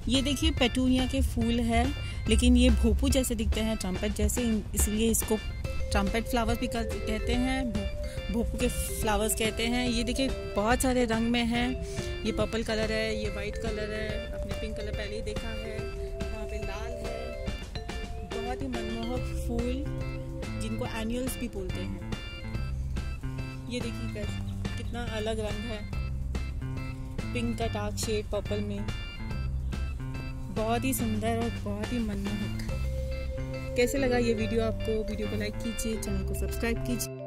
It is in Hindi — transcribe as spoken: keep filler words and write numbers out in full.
ये देखिए पेटूनिया के फूल है, लेकिन ये भोपू जैसे दिखते हैं, ट्रम्पेट जैसे, इसलिए इसको ट्रम्पेट फ्लावर्स भी कहते हैं, भोपू के फ्लावर्स कहते हैं। ये देखिए बहुत सारे रंग में हैं, ये पर्पल कलर है, ये वाइट कलर है, आपने पिंक कलर पहले ही देखा है, वहाँ पे लाल है। बहुत ही मनमोहक फूल जिनको एनुअल्स भी बोलते हैं। ये देखिए कितना अलग रंग है, पिंक का डार्क शेड पर्पल में, बहुत ही सुंदर और बहुत ही मनमोहक। कैसे लगा ये वीडियो आपको? वीडियो को लाइक कीजिए, चैनल को सब्सक्राइब कीजिए।